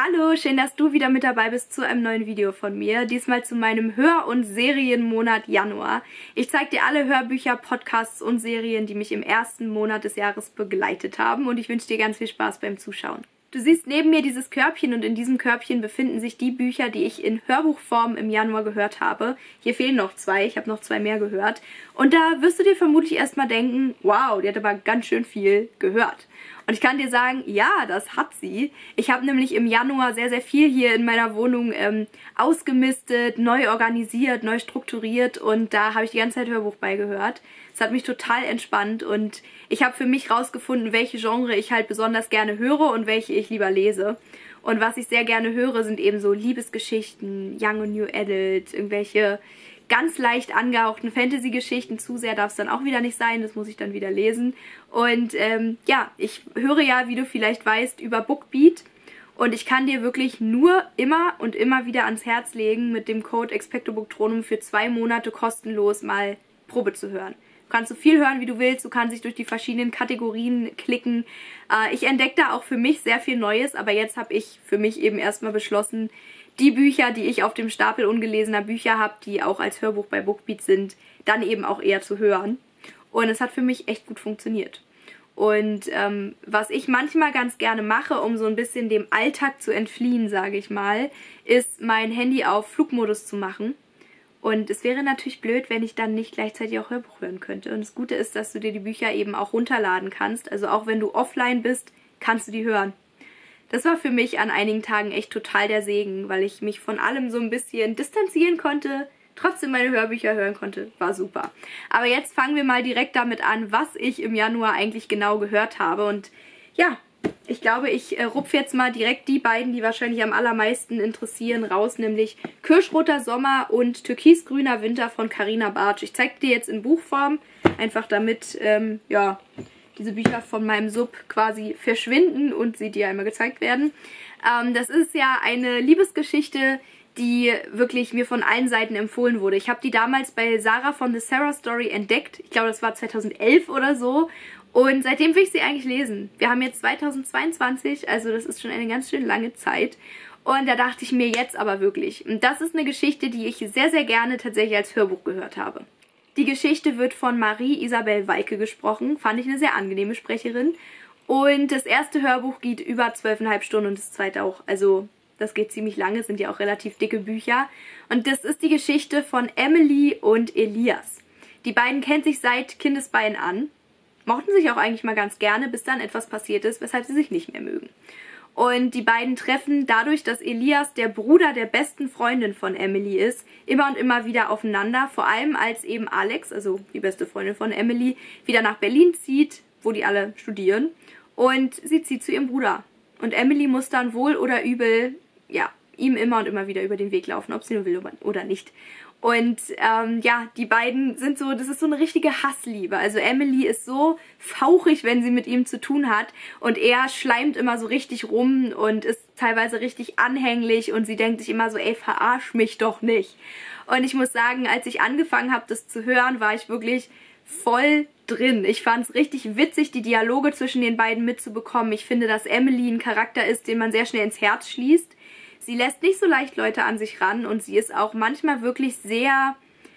Hallo, schön, dass du wieder mit dabei bist zu einem neuen Video von mir. Diesmal zu meinem Hör- und Serienmonat Januar. Ich zeige dir alle Hörbücher, Podcasts und Serien, die mich im ersten Monat des Jahres begleitet haben, und ich wünsche dir ganz viel Spaß beim Zuschauen. Du siehst neben mir dieses Körbchen, und in diesem Körbchen befinden sich die Bücher, die ich in Hörbuchform im Januar gehört habe. Hier fehlen noch zwei, ich habe noch zwei mehr gehört. Und da wirst du dir vermutlich erstmal denken, wow, die hat aber ganz schön viel gehört. Und ich kann dir sagen, ja, das hat sie. Ich habe nämlich im Januar sehr, sehr viel hier in meiner Wohnung ausgemistet, neu organisiert, neu strukturiert, und da habe ich die ganze Zeit Hörbuch beigehört. Es hat mich total entspannt, und ich habe für mich rausgefunden, welche Genre ich halt besonders gerne höre und welche ich lieber lese. Und was ich sehr gerne höre, sind eben so Liebesgeschichten, Young und New Adult, irgendwelche ganz leicht angehauchten Fantasy-Geschichten. Zu sehr darf es dann auch wieder nicht sein, das muss ich dann wieder lesen. Und ja, ich höre ja, wie du vielleicht weißt, über Bookbeat. Und ich kann dir wirklich nur immer und immer wieder ans Herz legen, mit dem Code EXPECTOBOOKTRONUM für 2 Monate kostenlos mal Probe zu hören. Du kannst so viel hören, wie du willst, du kannst dich durch die verschiedenen Kategorien klicken. Ich entdecke da auch für mich sehr viel Neues, aber jetzt habe ich für mich eben erstmal beschlossen, die Bücher, die ich auf dem Stapel ungelesener Bücher habe, die auch als Hörbuch bei Bookbeat sind, dann eben auch eher zu hören. Und es hat für mich echt gut funktioniert. Und was ich manchmal ganz gerne mache, um so ein bisschen dem Alltag zu entfliehen, sage ich mal, ist mein Handy auf Flugmodus zu machen. Und es wäre natürlich blöd, wenn ich dann nicht gleichzeitig auch Hörbuch hören könnte. Und das Gute ist, dass du dir die Bücher eben auch runterladen kannst. Also auch wenn du offline bist, kannst du die hören. Das war für mich an einigen Tagen echt total der Segen, weil ich mich von allem so ein bisschen distanzieren konnte, trotzdem meine Hörbücher hören konnte. War super. Aber jetzt fangen wir mal direkt damit an, was ich im Januar eigentlich genau gehört habe. Und ja, ich glaube, ich rupfe jetzt mal direkt die beiden, die wahrscheinlich am allermeisten interessieren, raus, nämlich Kirschroter Sommer und Türkisgrüner Winter von Carina Bartsch. Ich zeige dir jetzt in Buchform, einfach damit, ja, diese Bücher von meinem Sub quasi verschwinden und sie dir einmal gezeigt werden. Das ist ja eine Liebesgeschichte, die wirklich mir von allen Seiten empfohlen wurde. Ich habe die damals bei Sarah von The Sarah Story entdeckt. Ich glaube, das war 2011 oder so. Und seitdem will ich sie eigentlich lesen. Wir haben jetzt 2022, also das ist schon eine ganz schön lange Zeit. Und da dachte ich mir jetzt aber wirklich. Und das ist eine Geschichte, die ich sehr, sehr gerne tatsächlich als Hörbuch gehört habe. Die Geschichte wird von Marie Isabel Walke gesprochen. Fand ich eine sehr angenehme Sprecherin. Und das erste Hörbuch geht über 12,5 Stunden und das zweite auch. Also das geht ziemlich lange, sind ja auch relativ dicke Bücher. Und das ist die Geschichte von Emily und Elias. Die beiden kennen sich seit Kindesbeinen an. Mochten sich auch eigentlich mal ganz gerne, bis dann etwas passiert ist, weshalb sie sich nicht mehr mögen. Und die beiden treffen dadurch, dass Elias der Bruder der besten Freundin von Emily ist, immer und immer wieder aufeinander. Vor allem als eben Alex, also die beste Freundin von Emily, wieder nach Berlin zieht, wo die alle studieren. Und sie zieht zu ihrem Bruder. Und Emily muss dann wohl oder übel, ja, ihm immer und immer wieder über den Weg laufen, ob sie nur will oder nicht. Und ja, die beiden sind so, das ist so eine richtige Hassliebe. Also Emily ist so fauchig, wenn sie mit ihm zu tun hat, und er schleimt immer so richtig rum und ist teilweise richtig anhänglich, und sie denkt sich immer so, ey, verarsch mich doch nicht. Und ich muss sagen, als ich angefangen habe, das zu hören, war ich wirklich voll drin. Ich fand es richtig witzig, die Dialoge zwischen den beiden mitzubekommen. Ich finde, dass Emily ein Charakter ist, den man sehr schnell ins Herz schließt. Sie lässt nicht so leicht Leute an sich ran, und sie ist auch manchmal wirklich sehr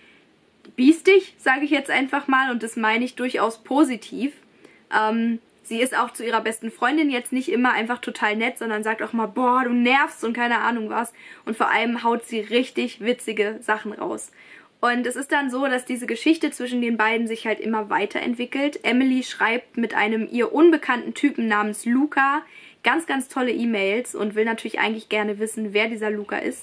biestig, sage ich jetzt einfach mal, und das meine ich durchaus positiv. Sie ist auch zu ihrer besten Freundin jetzt nicht immer einfach total nett, sondern sagt auch mal, boah, du nervst und keine Ahnung was. Und vor allem haut sie richtig witzige Sachen raus. Und es ist dann so, dass diese Geschichte zwischen den beiden sich halt immer weiterentwickelt. Emily schreibt mit einem ihr unbekannten Typen namens Luca ganz, ganz tolle E-Mails und will natürlich eigentlich gerne wissen, wer dieser Luca ist.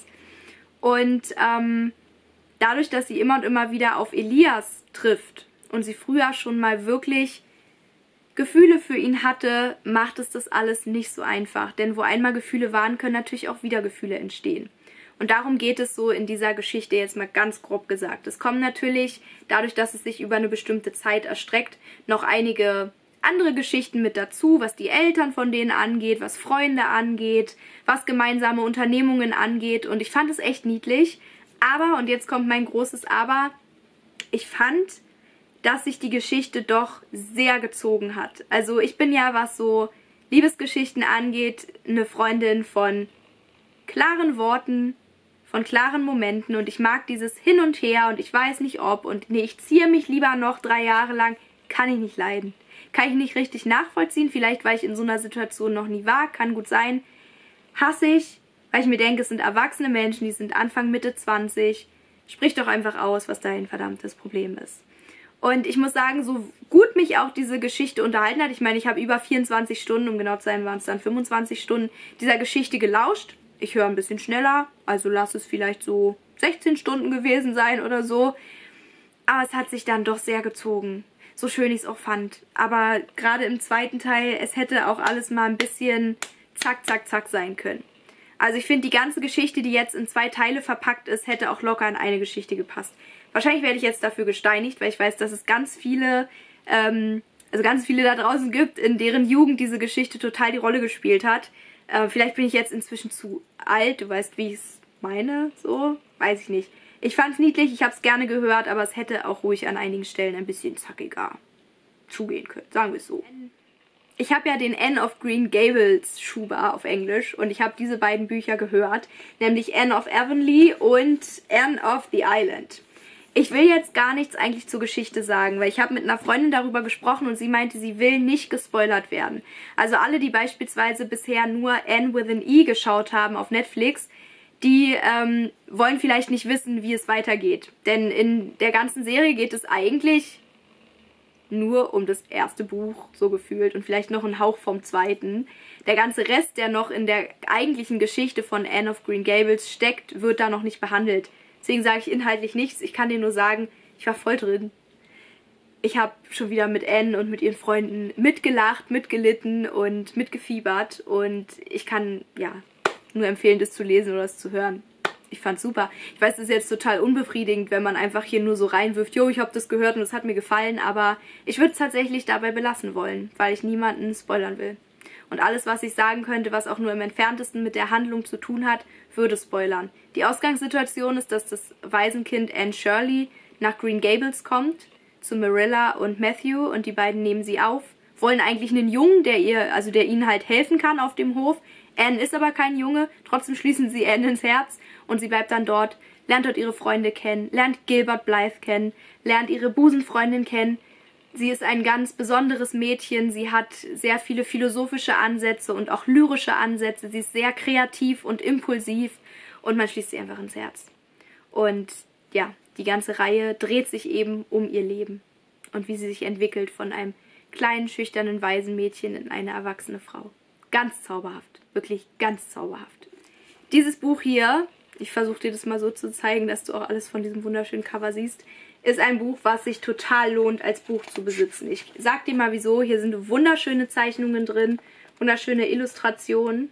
Und dadurch, dass sie immer und immer wieder auf Elias trifft und sie früher schon mal wirklich Gefühle für ihn hatte, macht es das alles nicht so einfach. Denn wo einmal Gefühle waren, können natürlich auch wieder Gefühle entstehen. Und darum geht es so in dieser Geschichte jetzt mal ganz grob gesagt. Es kommen natürlich, dadurch, dass es sich über eine bestimmte Zeit erstreckt, noch einige andere Geschichten mit dazu, was die Eltern von denen angeht, was Freunde angeht, was gemeinsame Unternehmungen angeht. Und ich fand es echt niedlich. Aber, und jetzt kommt mein großes Aber, ich fand, dass sich die Geschichte doch sehr gezogen hat. Also ich bin ja, was so Liebesgeschichten angeht, eine Freundin von klaren Worten, von klaren Momenten und ich mag dieses Hin und Her und ich weiß nicht ob und nee, ich ziehe mich lieber noch 3 Jahre lang, kann ich nicht leiden. Kann ich nicht richtig nachvollziehen, vielleicht weil ich in so einer Situation noch nie war, kann gut sein. Hasse ich, weil ich mir denke, es sind erwachsene Menschen, die sind Anfang, Mitte 20. Sprich doch einfach aus, was dein verdammtes Problem ist. Und ich muss sagen, so gut mich auch diese Geschichte unterhalten hat, ich meine, ich habe über 24 Stunden, um genau zu sein, waren es dann 25 Stunden, dieser Geschichte gelauscht. Ich höre ein bisschen schneller, also lass es vielleicht so 16 Stunden gewesen sein oder so. Aber es hat sich dann doch sehr gezogen, so schön ich es auch fand. Aber gerade im zweiten Teil, es hätte auch alles mal ein bisschen zack, zack, zack sein können. Also ich finde, die ganze Geschichte, die jetzt in 2 Teile verpackt ist, hätte auch locker in eine Geschichte gepasst. Wahrscheinlich werde ich jetzt dafür gesteinigt, weil ich weiß, dass es ganz viele da draußen gibt, in deren Jugend diese Geschichte total die Rolle gespielt hat. Vielleicht bin ich jetzt inzwischen zu alt, du weißt, wie ich es meine, so, weiß ich nicht. Ich fand es niedlich, ich habe es gerne gehört, aber es hätte auch ruhig an einigen Stellen ein bisschen zackiger zugehen können, sagen wir es so. Ich habe ja den Anne of Green Gables Schuber auf Englisch und ich habe diese beiden Bücher gehört, nämlich Anne of Avonlea und Anne of the Island. Ich will jetzt gar nichts eigentlich zur Geschichte sagen, weil ich habe mit einer Freundin darüber gesprochen und sie meinte, sie will nicht gespoilert werden. Also alle, die beispielsweise bisher nur Anne with an E geschaut haben auf Netflix, die wollen vielleicht nicht wissen, wie es weitergeht. Denn in der ganzen Serie geht es eigentlich nur um das erste Buch, so gefühlt, und vielleicht noch ein Hauch vom zweiten. Der ganze Rest, der noch in der eigentlichen Geschichte von Anne of Green Gables steckt, wird da noch nicht behandelt. Deswegen sage ich inhaltlich nichts. Ich kann dir nur sagen, ich war voll drin. Ich habe schon wieder mit Anne und mit ihren Freunden mitgelacht, mitgelitten und mitgefiebert. Und ich kann, ja, nur empfehlen, das zu lesen oder das zu hören. Ich fand's super. Ich weiß, das ist jetzt total unbefriedigend, wenn man einfach hier nur so reinwirft, jo, ich habe das gehört und es hat mir gefallen, aber ich würde es tatsächlich dabei belassen wollen, weil ich niemanden spoilern will. Und alles, was ich sagen könnte, was auch nur im Entferntesten mit der Handlung zu tun hat, würde spoilern. Die Ausgangssituation ist, dass das Waisenkind Anne Shirley nach Green Gables kommt, zu Marilla und Matthew, und die beiden nehmen sie auf, wollen eigentlich einen Jungen, der ihnen halt helfen kann auf dem Hof. Anne ist aber kein Junge, trotzdem schließen sie Anne ins Herz und sie bleibt dann dort, lernt dort ihre Freunde kennen, lernt Gilbert Blythe kennen, lernt ihre Busenfreundin kennen. Sie ist ein ganz besonderes Mädchen, sie hat sehr viele philosophische Ansätze und auch lyrische Ansätze, sie ist sehr kreativ und impulsiv und man schließt sie einfach ins Herz. Und ja, die ganze Reihe dreht sich eben um ihr Leben und wie sie sich entwickelt von einem kleinen, schüchternen Waisenmädchen in eine erwachsene Frau. Ganz zauberhaft, wirklich ganz zauberhaft. Dieses Buch hier, ich versuche dir das mal so zu zeigen, dass du auch alles von diesem wunderschönen Cover siehst, ist ein Buch, was sich total lohnt, als Buch zu besitzen. Ich sag dir mal wieso, hier sind wunderschöne Zeichnungen drin, wunderschöne Illustrationen.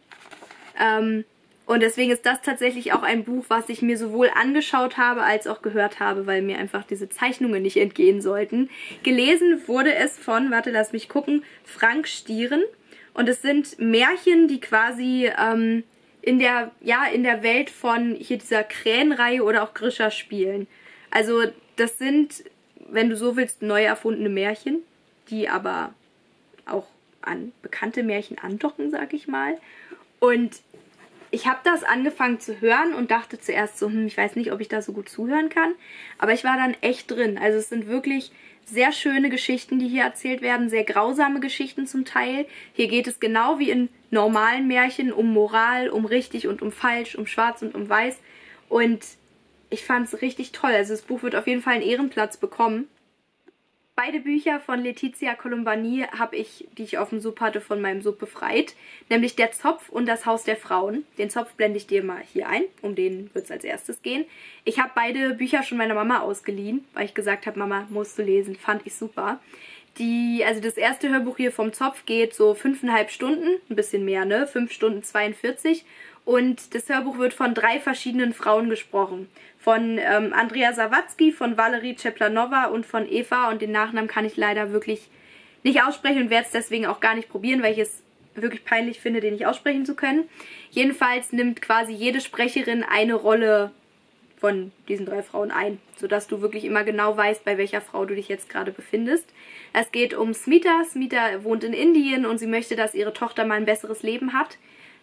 Und deswegen ist das tatsächlich auch ein Buch, was ich mir sowohl angeschaut habe, als auch gehört habe, weil mir einfach diese Zeichnungen nicht entgehen sollten. Gelesen wurde es von, warte, lass mich gucken, Frank Stieren. Und es sind Märchen, die quasi in der Welt von hier dieser Krähenreihe oder auch Grisha spielen. Also das sind, wenn du so willst, neu erfundene Märchen, die aber auch an bekannte Märchen andocken, sag ich mal. Und ich habe das angefangen zu hören und dachte zuerst so, ich weiß nicht, ob ich da so gut zuhören kann. Aber ich war dann echt drin. Also es sind wirklich sehr schöne Geschichten, die hier erzählt werden, sehr grausame Geschichten zum Teil. Hier geht es genau wie in normalen Märchen um Moral, um richtig und um falsch, um schwarz und um weiß. Und ich fand es richtig toll. Also das Buch wird auf jeden Fall einen Ehrenplatz bekommen. Beide Bücher von Letizia Colombani habe ich, die ich auf dem Sub hatte, von meinem Sub befreit. Nämlich Der Zopf und Das Haus der Frauen. Den Zopf blende ich dir mal hier ein. Um den wird es als erstes gehen. Ich habe beide Bücher schon meiner Mama ausgeliehen, weil ich gesagt habe, Mama, musst du lesen. Fand ich super. Also das erste Hörbuch hier vom Zopf geht so 5,5 Stunden. Ein bisschen mehr, ne? 5 Stunden 42. Und das Hörbuch wird von 3 verschiedenen Frauen gesprochen. Von Andrea Sawatzki, von Valerie Czeplanova und von Eva. Und den Nachnamen kann ich leider wirklich nicht aussprechen und werde es deswegen auch gar nicht probieren, weil ich es wirklich peinlich finde, den nicht aussprechen zu können. Jedenfalls nimmt quasi jede Sprecherin eine Rolle von diesen 3 Frauen ein, sodass du wirklich immer genau weißt, bei welcher Frau du dich jetzt gerade befindest. Es geht um Smita. Smita wohnt in Indien und sie möchte, dass ihre Tochter mal ein besseres Leben hat.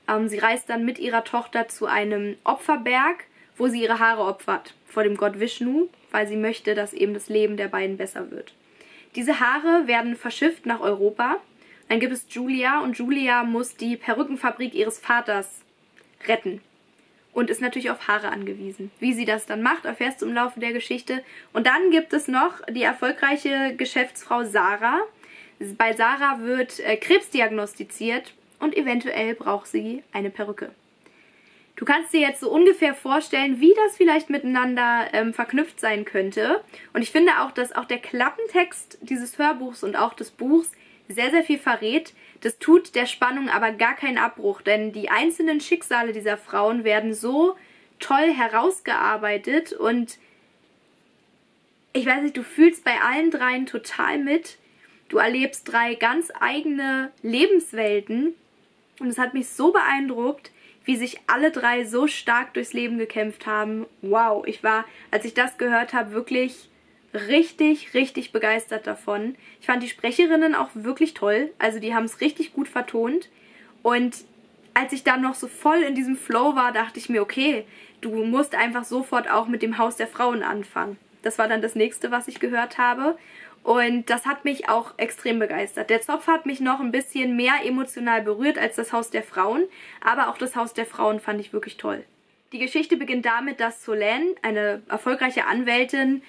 Sie reist dann mit ihrer Tochter zu einem Opferberg, wo sie ihre Haare opfert vor dem Gott Vishnu, weil sie möchte, dass eben das Leben der beiden besser wird. Diese Haare werden verschifft nach Europa. Dann gibt es Julia und Julia muss die Perückenfabrik ihres Vaters retten und ist natürlich auf Haare angewiesen. Wie sie das dann macht, erfährst du im Laufe der Geschichte. Und dann gibt es noch die erfolgreiche Geschäftsfrau Sarah. Bei Sarah wird Krebs diagnostiziert und eventuell braucht sie eine Perücke. Du kannst dir jetzt so ungefähr vorstellen, wie das vielleicht miteinander verknüpft sein könnte. Und ich finde auch, dass auch der Klappentext dieses Hörbuchs und auch des Buchs sehr, sehr viel verrät. Das tut der Spannung aber gar keinen Abbruch, denn die einzelnen Schicksale dieser Frauen werden so toll herausgearbeitet und ich weiß nicht, du fühlst bei allen dreien total mit. Du erlebst 3 ganz eigene Lebenswelten und es hat mich so beeindruckt, wie sich alle 3 so stark durchs Leben gekämpft haben. Wow, ich war, als ich das gehört habe, wirklich richtig, richtig begeistert davon. Ich fand die Sprecherinnen auch wirklich toll. Also die haben es richtig gut vertont. Und als ich dann noch so voll in diesem Flow war, dachte ich mir, okay, du musst einfach sofort auch mit dem Haus der Frauen anfangen. Das war dann das nächste, was ich gehört habe. Und das hat mich auch extrem begeistert. Der Zopf hat mich noch ein bisschen mehr emotional berührt als das Haus der Frauen. Aber auch das Haus der Frauen fand ich wirklich toll. Die Geschichte beginnt damit, dass Solène, eine erfolgreiche Anwältin,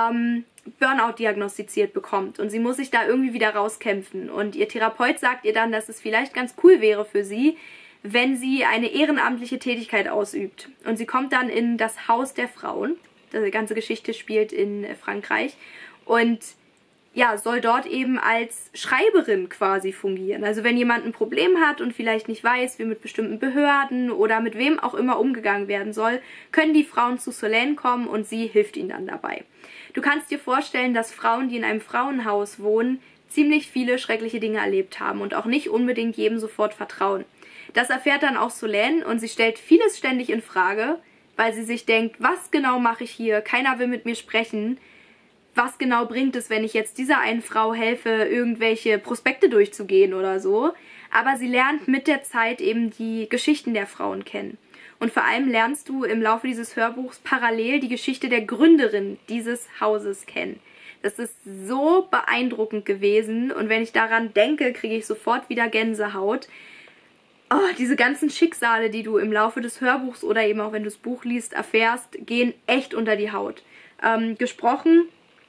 Burnout diagnostiziert bekommt und sie muss sich da irgendwie wieder rauskämpfen und ihr Therapeut sagt ihr dann, dass es vielleicht ganz cool wäre für sie, wenn sie eine ehrenamtliche Tätigkeit ausübt und sie kommt dann in das Haus der Frauen, die ganze Geschichte spielt in Frankreich und ja, soll dort eben als Schreiberin quasi fungieren. Also wenn jemand ein Problem hat und vielleicht nicht weiß, wie mit bestimmten Behörden oder mit wem auch immer umgegangen werden soll, können die Frauen zu Solène kommen und sie hilft ihnen dann dabei. Du kannst dir vorstellen, dass Frauen, die in einem Frauenhaus wohnen, ziemlich viele schreckliche Dinge erlebt haben und auch nicht unbedingt jedem sofort vertrauen. Das erfährt dann auch Solène und sie stellt vieles ständig in Frage, weil sie sich denkt, was genau mache ich hier? Keiner will mit mir sprechen. Was genau bringt es, wenn ich jetzt dieser einen Frau helfe, irgendwelche Prospekte durchzugehen oder so? Aber sie lernt mit der Zeit eben die Geschichten der Frauen kennen. Und vor allem lernst du im Laufe dieses Hörbuchs parallel die Geschichte der Gründerin dieses Hauses kennen. Das ist so beeindruckend gewesen und wenn ich daran denke, kriege ich sofort wieder Gänsehaut. Oh, diese ganzen Schicksale, die du im Laufe des Hörbuchs oder eben auch wenn du das Buch liest, erfährst, gehen echt unter die Haut. Gesprochen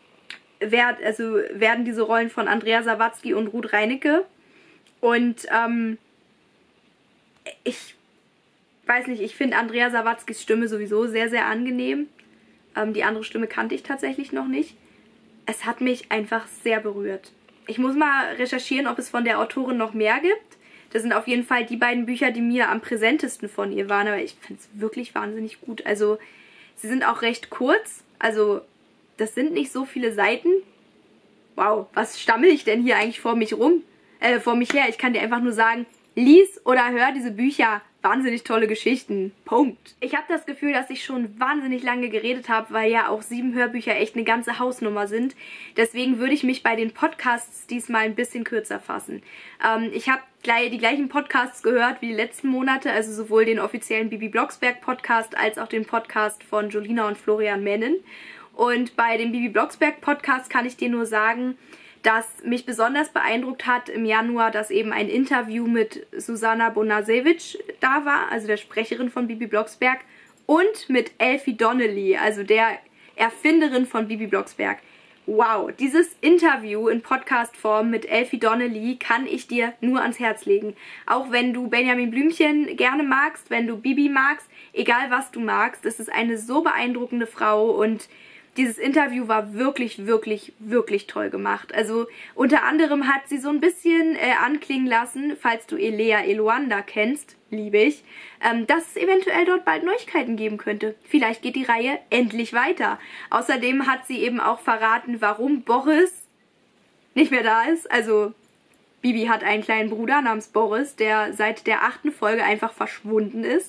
werden diese Rollen von Andrea Sawatzki und Ruth Reinecke. Und ich weiß nicht, ich finde Andrea Sawatzkis Stimme sowieso sehr, sehr angenehm. Die andere Stimme kannte ich tatsächlich noch nicht. Es hat mich einfach sehr berührt. Ich muss mal recherchieren, ob es von der Autorin noch mehr gibt. Das sind auf jeden Fall die beiden Bücher, die mir am präsentesten von ihr waren. Aber ich finde es wirklich wahnsinnig gut. Also, sie sind auch recht kurz. Also, das sind nicht so viele Seiten. Wow, was stammel ich denn hier eigentlich vor mich her? Ich kann dir einfach nur sagen, lies oder hör diese Bücher. Wahnsinnig tolle Geschichten. Punkt. Ich habe das Gefühl, dass ich schon wahnsinnig lange geredet habe, weil ja auch 7 Hörbücher echt eine ganze Hausnummer sind. Deswegen würde ich mich bei den Podcasts diesmal ein bisschen kürzer fassen. Ich habe die gleichen Podcasts gehört wie die letzten Monate, also sowohl den offiziellen Bibi Blocksberg Podcast als auch den Podcast von Jolina und Florian Mennen. Und bei dem Bibi Blocksberg Podcast kann ich dir nur sagen, dass mich besonders beeindruckt hat im Januar, dass eben ein Interview mit Susanna Bonasewicz da war, also der Sprecherin von Bibi Blocksberg, und mit Elfie Donnelly, also der Erfinderin von Bibi Blocksberg. Wow, dieses Interview in Podcast-Form mit Elfie Donnelly kann ich dir nur ans Herz legen. Auch wenn du Benjamin Blümchen gerne magst, wenn du Bibi magst, egal was du magst, es ist eine so beeindruckende Frau und dieses Interview war wirklich, wirklich, wirklich toll gemacht. Also unter anderem hat sie so ein bisschen anklingen lassen, falls du Elea Eluanda kennst, liebe ich, dass es eventuell dort bald Neuigkeiten geben könnte. Vielleicht geht die Reihe endlich weiter. Außerdem hat sie eben auch verraten, warum Boris nicht mehr da ist. Also Bibi hat einen kleinen Bruder namens Boris, der seit der 8. Folge einfach verschwunden ist.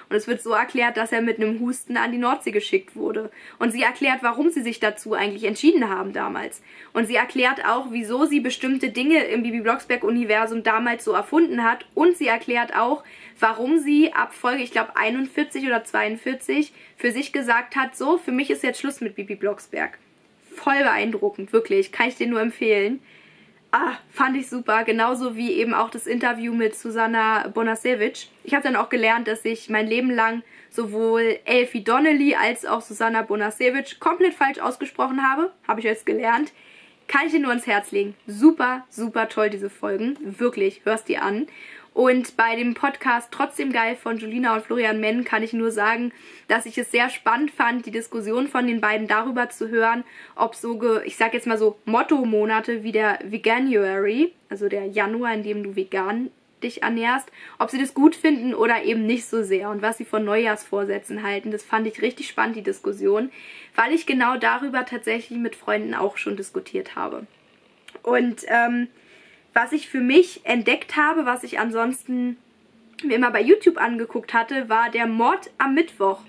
Und es wird so erklärt, dass er mit einem Husten an die Nordsee geschickt wurde. Und sie erklärt, warum sie sich dazu eigentlich entschieden haben damals. Und sie erklärt auch, wieso sie bestimmte Dinge im Bibi Blocksberg-Universum damals so erfunden hat. Und sie erklärt auch, warum sie ab Folge, ich glaube 41 oder 42, für sich gesagt hat, so, für mich ist jetzt Schluss mit Bibi Blocksberg. Voll beeindruckend, wirklich. Kann ich dir nur empfehlen. Fand ich super. Genauso wie eben auch das Interview mit Susanna Bonasewicz. Ich habe dann auch gelernt, dass ich mein Leben lang sowohl Elfie Donnelly als auch Susanna Bonasewicz komplett falsch ausgesprochen habe. Habe ich jetzt gelernt. Kann ich dir nur ans Herz legen. Super, super toll, diese Folgen. Wirklich, hörst die an. Und bei dem Podcast Trotzdem geil von Julina und Florian Menn kann ich nur sagen, dass ich es sehr spannend fand, die Diskussion von den beiden darüber zu hören, ob so, ich sag jetzt mal so Motto-Monate wie der Veganuary, also der Januar, in dem du vegan dich ernährst, ob sie das gut finden oder eben nicht so sehr und was sie von Neujahrsvorsätzen halten. Das fand ich richtig spannend, die Diskussion, weil ich genau darüber tatsächlich mit Freunden auch schon diskutiert habe. Und was ich für mich entdeckt habe, was ich ansonsten mir immer bei YouTube angeguckt hatte, war der Mord am Mittwoch.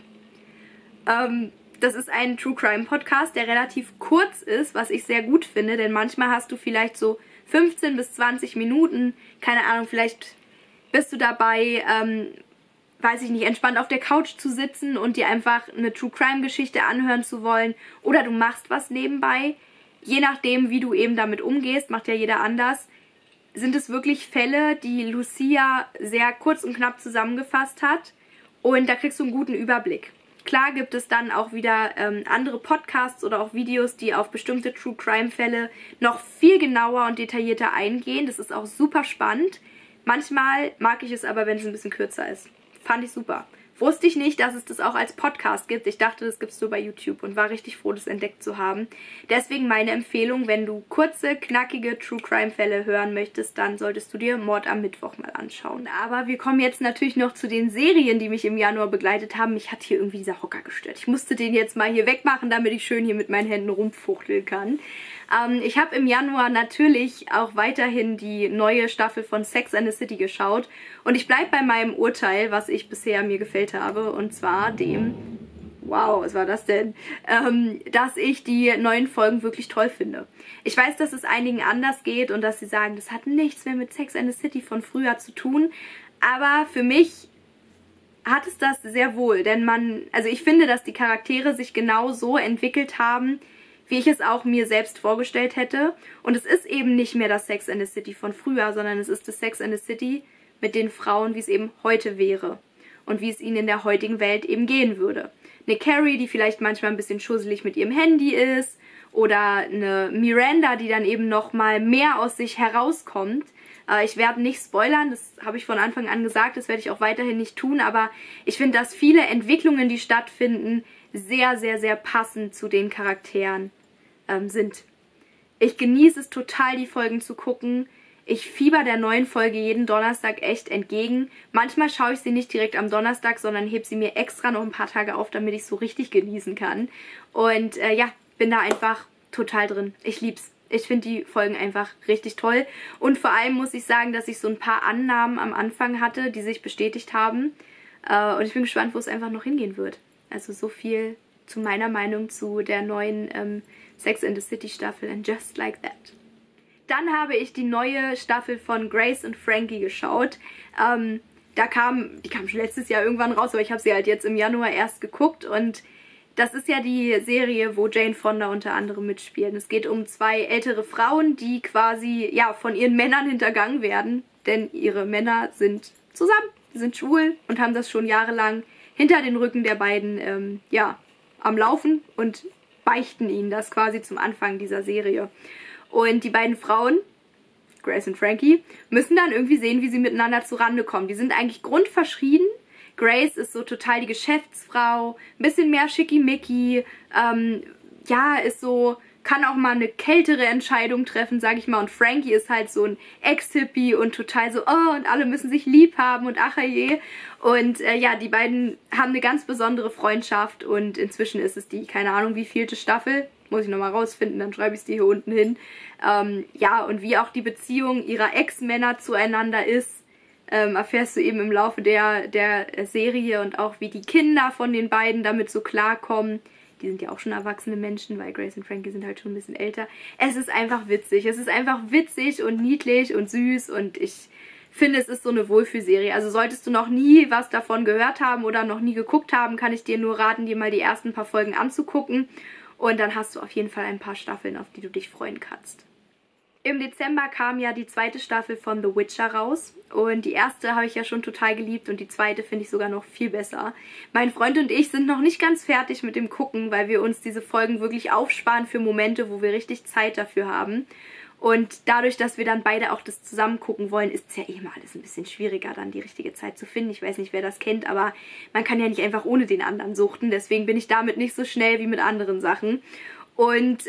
Das ist ein True Crime Podcast, der relativ kurz ist, was ich sehr gut finde, denn manchmal hast du vielleicht so 15 bis 20 Minuten, keine Ahnung, vielleicht bist du dabei, weiß ich nicht, entspannt auf der Couch zu sitzen und dir einfach eine True Crime Geschichte anhören zu wollen oder du machst was nebenbei. Je nachdem, wie du eben damit umgehst, macht ja jeder anders. Sind es wirklich Fälle, die Lucia sehr kurz und knapp zusammengefasst hat und da kriegst du einen guten Überblick. Klar gibt es dann auch wieder andere Podcasts oder auch Videos, die auf bestimmte True Crime Fälle noch viel genauer und detaillierter eingehen. Das ist auch super spannend. Manchmal mag ich es aber, wenn es ein bisschen kürzer ist. Fand ich super. Wusste ich nicht, dass es das auch als Podcast gibt. Ich dachte, das gibt es nur bei YouTube und war richtig froh, das entdeckt zu haben. Deswegen meine Empfehlung, wenn du kurze, knackige True-Crime-Fälle hören möchtest, dann solltest du dir Mord am Mittwoch mal anschauen. Aber wir kommen jetzt natürlich noch zu den Serien, die mich im Januar begleitet haben. Mich hat hier irgendwie dieser Hocker gestört. Ich musste den jetzt mal hier wegmachen, damit ich schön hier mit meinen Händen rumfuchteln kann. Ich habe im Januar natürlich auch weiterhin die neue Staffel von Sex and the City geschaut. Und ich bleibe bei meinem Urteil, was ich bisher mir gefällt habe. Und zwar dem, wow, was war das denn? Dass ich die neuen Folgen wirklich toll finde. Ich weiß, dass es einigen anders geht und dass sie sagen, das hat nichts mehr mit Sex and the City von früher zu tun. Aber für mich hat es das sehr wohl. Denn ich finde, dass die Charaktere sich genau so entwickelt haben, wie ich es auch mir selbst vorgestellt hätte. Und es ist eben nicht mehr das Sex and the City von früher, sondern es ist das Sex and the City mit den Frauen, wie es eben heute wäre. Und wie es ihnen in der heutigen Welt eben gehen würde. Eine Carrie, die vielleicht manchmal ein bisschen schusselig mit ihrem Handy ist. Oder eine Miranda, die dann eben nochmal mehr aus sich herauskommt. Ich werde nicht spoilern, das habe ich von Anfang an gesagt, das werde ich auch weiterhin nicht tun. Aber ich finde, dass viele Entwicklungen, die stattfinden, sehr, sehr, sehr passend zu den Charakteren sind. Ich genieße es total, die Folgen zu gucken. Ich fieber der neuen Folge jeden Donnerstag echt entgegen. Manchmal schaue ich sie nicht direkt am Donnerstag, sondern hebe sie mir extra noch ein paar Tage auf, damit ich es so richtig genießen kann. Und ja, bin da einfach total drin. Ich lieb's. Ich finde die Folgen einfach richtig toll. Und vor allem muss ich sagen, dass ich so ein paar Annahmen am Anfang hatte, die sich bestätigt haben. Und ich bin gespannt, wo es einfach noch hingehen wird. Also so viel zu meiner Meinung zu der neuen Sex and the City Staffel and Just Like That. Dann habe ich die neue Staffel von Grace und Frankie geschaut. Die kam schon letztes Jahr irgendwann raus, aber ich habe sie halt jetzt im Januar erst geguckt. Und das ist ja die Serie, wo Jane Fonda unter anderem mitspielt. Es geht um zwei ältere Frauen, die quasi ja von ihren Männern hintergangen werden. Denn ihre Männer sind zusammen, sind schwul und haben das schon jahrelang hinter den Rücken der beiden ja, am Laufen und beichten ihnen das quasi zum Anfang dieser Serie. Und die beiden Frauen, Grace und Frankie, müssen dann irgendwie sehen, wie sie miteinander zurande kommen. Die sind eigentlich grundverschieden. Grace ist so total die Geschäftsfrau, ein bisschen mehr schickimicki, ja, ist so, kann auch mal eine kältere Entscheidung treffen, sag ich mal. Und Frankie ist halt so ein Ex-Hippie und total so, oh, und alle müssen sich lieb haben und ach je. Und ja, die beiden haben eine ganz besondere Freundschaft und inzwischen ist es die, keine Ahnung, wie vielte Staffel. Muss ich nochmal rausfinden, dann schreibe ich es dir hier unten hin. Ja, und wie auch die Beziehung ihrer Ex-Männer zueinander ist, erfährst du eben im Laufe der Serie und auch wie die Kinder von den beiden damit so klarkommen. Die sind ja auch schon erwachsene Menschen, weil Grace und Frankie sind halt schon ein bisschen älter. Es ist einfach witzig. Es ist einfach witzig und niedlich und süß und ich finde, es ist so eine Wohlfühlserie. Also solltest du noch nie was davon gehört haben oder noch nie geguckt haben, kann ich dir nur raten, dir mal die ersten paar Folgen anzugucken. Und dann hast du auf jeden Fall ein paar Staffeln, auf die du dich freuen kannst. Im Dezember kam ja die zweite Staffel von The Witcher raus und die erste habe ich ja schon total geliebt und die zweite finde ich sogar noch viel besser. Mein Freund und ich sind noch nicht ganz fertig mit dem Gucken, weil wir uns diese Folgen wirklich aufsparen für Momente, wo wir richtig Zeit dafür haben. Und dadurch, dass wir dann beide auch das zusammen gucken wollen, ist es ja eh mal alles ein bisschen schwieriger, dann die richtige Zeit zu finden. Ich weiß nicht, wer das kennt, aber man kann ja nicht einfach ohne den anderen suchten. Deswegen bin ich damit nicht so schnell wie mit anderen Sachen. Und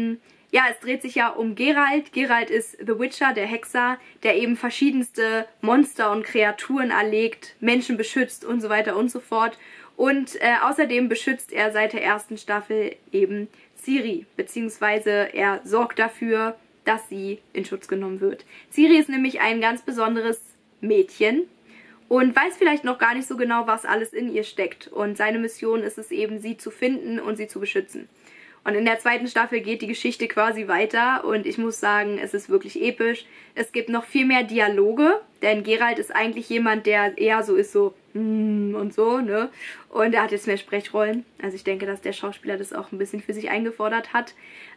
ja, es dreht sich ja um Geralt. Geralt ist The Witcher, der Hexer, der eben verschiedenste Monster und Kreaturen erlegt, Menschen beschützt und so weiter und so fort. Und außerdem beschützt er seit der ersten Staffel eben Ciri, beziehungsweise er sorgt dafür, dass sie in Schutz genommen wird. Ciri ist nämlich ein ganz besonderes Mädchen und weiß vielleicht noch gar nicht so genau, was alles in ihr steckt. Und seine Mission ist es eben, sie zu finden und sie zu beschützen. Und in der zweiten Staffel geht die Geschichte quasi weiter und ich muss sagen, es ist wirklich episch. Es gibt noch viel mehr Dialoge, denn Geralt ist eigentlich jemand, der eher so ist, so und so, ne? Und er hat jetzt mehr Sprechrollen. Also ich denke, dass der Schauspieler das auch ein bisschen für sich eingefordert hat.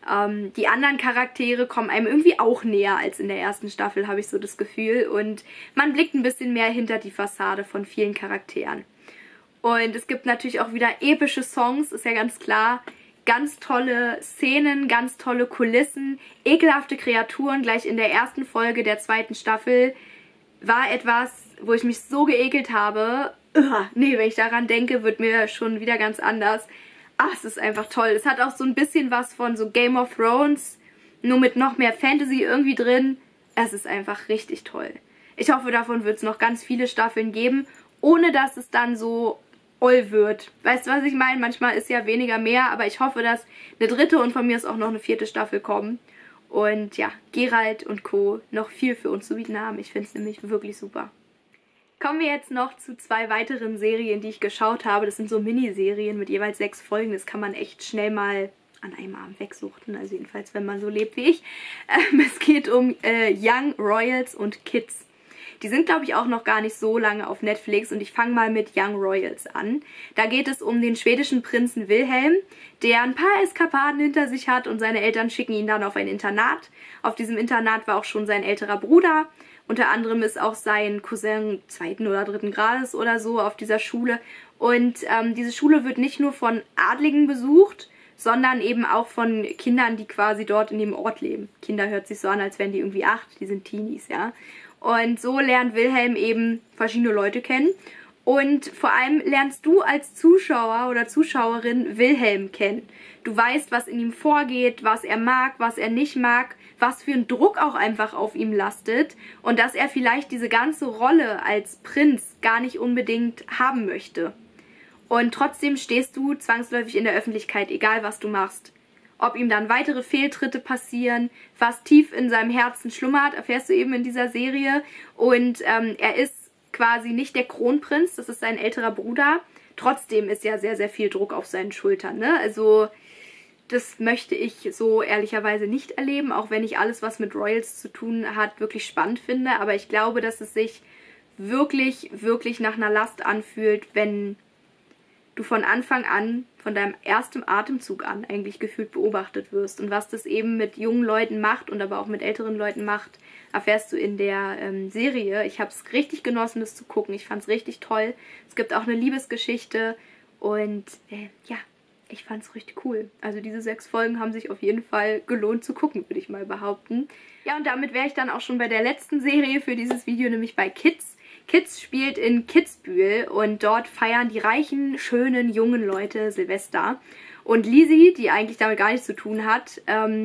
Die anderen Charaktere kommen einem irgendwie auch näher als in der ersten Staffel, habe ich so das Gefühl. Und man blickt ein bisschen mehr hinter die Fassade von vielen Charakteren. Und es gibt natürlich auch wieder epische Songs, ist ja ganz klar. Ganz tolle Szenen, ganz tolle Kulissen, ekelhafte Kreaturen. Gleich in der ersten Folge der zweiten Staffel war etwas, wo ich mich so geekelt habe. Nee, wenn ich daran denke, wird mir schon wieder ganz anders. Ach, es ist einfach toll. Es hat auch so ein bisschen was von so Game of Thrones, nur mit noch mehr Fantasy irgendwie drin. Es ist einfach richtig toll. Ich hoffe, davon wird es noch ganz viele Staffeln geben, ohne dass es dann so oll wird. Weißt du, was ich meine? Manchmal ist ja weniger mehr, aber ich hoffe, dass eine dritte und von mir ist auch noch eine vierte Staffel kommen. Und ja, Geralt und Co. noch viel für uns zu bieten haben. Ich finde es nämlich wirklich super. Kommen wir jetzt noch zu 2 weiteren Serien, die ich geschaut habe. Das sind so Miniserien mit jeweils 6 Folgen. Das kann man echt schnell mal an einem Abend wegsuchten. Also jedenfalls, wenn man so lebt wie ich. Es geht um Young Royals und Kids. Die sind, glaube ich, auch noch gar nicht so lange auf Netflix und ich fange mal mit Young Royals an. Da geht es um den schwedischen Prinzen Wilhelm, der ein paar Eskapaden hinter sich hat und seine Eltern schicken ihn dann auf ein Internat. Auf diesem Internat war auch schon sein älterer Bruder. Unter anderem ist auch sein Cousin 2. oder 3. Grades oder so auf dieser Schule. Und diese Schule wird nicht nur von Adligen besucht, sondern eben auch von Kindern, die quasi dort in dem Ort leben. Kinder hört sich so an, als wären die irgendwie 8, die sind Teenies, ja. Und so lernt Wilhelm eben verschiedene Leute kennen. Und vor allem lernst du als Zuschauer oder Zuschauerin Wilhelm kennen. Du weißt, was in ihm vorgeht, was er mag, was er nicht mag, was für ein Druck auch einfach auf ihm lastet. Und dass er vielleicht diese ganze Rolle als Prinz gar nicht unbedingt haben möchte. Und trotzdem stehst du zwangsläufig in der Öffentlichkeit, egal was du machst. Ob ihm dann weitere Fehltritte passieren, was tief in seinem Herzen schlummert, erfährst du eben in dieser Serie. Und er ist quasi nicht der Kronprinz, das ist sein älterer Bruder. Trotzdem ist ja sehr, sehr viel Druck auf seinen Schultern, ne? Also das möchte ich so ehrlicherweise nicht erleben, auch wenn ich alles, was mit Royals zu tun hat, wirklich spannend finde. Aber ich glaube, dass es sich wirklich, wirklich nach einer Last anfühlt, wenn du von Anfang an, von deinem ersten Atemzug an eigentlich gefühlt beobachtet wirst. Und was das eben mit jungen Leuten macht und aber auch mit älteren Leuten macht, erfährst du in der Serie. Ich habe es richtig genossen, das zu gucken. Ich fand es richtig toll. Es gibt auch eine Liebesgeschichte und ja, ich fand es richtig cool. Also diese 6 Folgen haben sich auf jeden Fall gelohnt zu gucken, würde ich mal behaupten. Ja, und damit wäre ich dann auch schon bei der letzten Serie für dieses Video, nämlich bei Kids. Kids spielt in Kitzbühel und dort feiern die reichen, schönen, jungen Leute Silvester. Und Lizzie, die eigentlich damit gar nichts zu tun hat,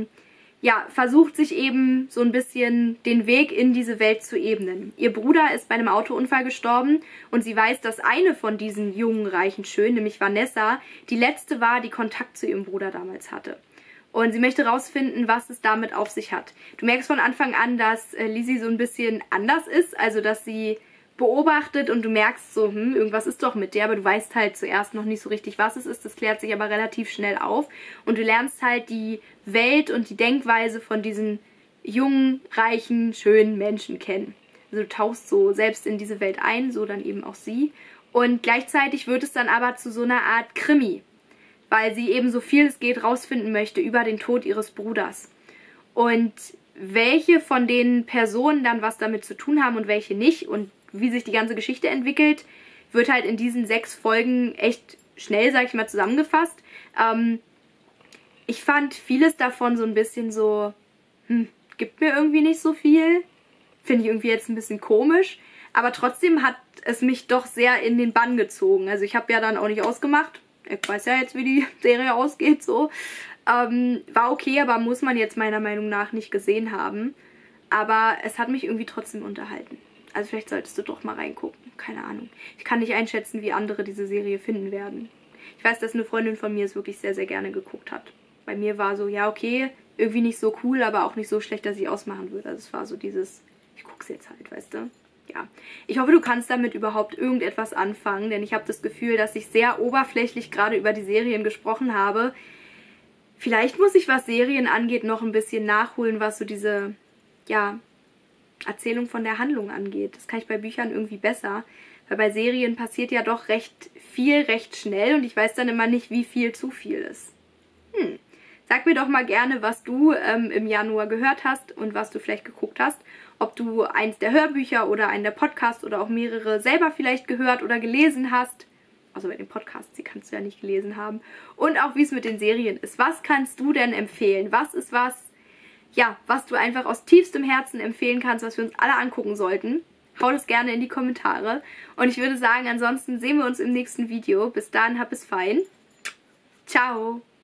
ja, versucht sich eben so ein bisschen den Weg in diese Welt zu ebnen. Ihr Bruder ist bei einem Autounfall gestorben und sie weiß, dass eine von diesen jungen, reichen, schönen, nämlich Vanessa, die letzte war, die Kontakt zu ihrem Bruder damals hatte. Und sie möchte rausfinden, was es damit auf sich hat. Du merkst von Anfang an, dass Lizzie so ein bisschen anders ist, also dass sie beobachtet und du merkst so, irgendwas ist doch mit der, aber du weißt halt zuerst noch nicht so richtig, was es ist. Das klärt sich aber relativ schnell auf und du lernst halt die Welt und die Denkweise von diesen jungen, reichen, schönen Menschen kennen. Also du tauchst so selbst in diese Welt ein, so dann eben auch sie. Und gleichzeitig wird es dann aber zu so einer Art Krimi, weil sie eben so viel es geht rausfinden möchte über den Tod ihres Bruders. Und welche von den Personen dann was damit zu tun haben und welche nicht und wie sich die ganze Geschichte entwickelt, wird halt in diesen 6 Folgen echt schnell, sag ich mal, zusammengefasst. Ich fand vieles davon so ein bisschen so, gibt mir irgendwie nicht so viel. Finde ich irgendwie jetzt ein bisschen komisch. Aber trotzdem hat es mich doch sehr in den Bann gezogen. Also ich habe ja dann auch nicht ausgemacht. Ich weiß ja jetzt, wie die Serie ausgeht, so. War okay, aber muss man jetzt meiner Meinung nach nicht gesehen haben. Aber es hat mich irgendwie trotzdem unterhalten. Also vielleicht solltest du doch mal reingucken. Keine Ahnung. Ich kann nicht einschätzen, wie andere diese Serie finden werden. Ich weiß, dass eine Freundin von mir es wirklich sehr, sehr gerne geguckt hat. Bei mir war so, ja okay, irgendwie nicht so cool, aber auch nicht so schlecht, dass ich ausmachen würde. Also es war so dieses, ich guck's jetzt halt, weißt du. Ja, ich hoffe, du kannst damit überhaupt irgendetwas anfangen, denn ich habe das Gefühl, dass ich sehr oberflächlich gerade über die Serien gesprochen habe. Vielleicht muss ich, was Serien angeht, noch ein bisschen nachholen, was so diese, ja, Erzählung von der Handlung angeht. Das kann ich bei Büchern irgendwie besser, weil bei Serien passiert ja doch recht viel, recht schnell und ich weiß dann immer nicht, wie viel zu viel ist. Sag mir doch mal gerne, was du im Januar gehört hast und was du vielleicht geguckt hast. Ob du eins der Hörbücher oder einen der Podcasts oder auch mehrere selber vielleicht gehört oder gelesen hast. Also bei den Podcasts, die kannst du ja nicht gelesen haben. Und auch wie es mit den Serien ist. Was kannst du denn empfehlen? Was ist was, ja, was du einfach aus tiefstem Herzen empfehlen kannst, was wir uns alle angucken sollten? Hau das gerne in die Kommentare. Und ich würde sagen, ansonsten sehen wir uns im nächsten Video. Bis dahin, hab es fein. Ciao!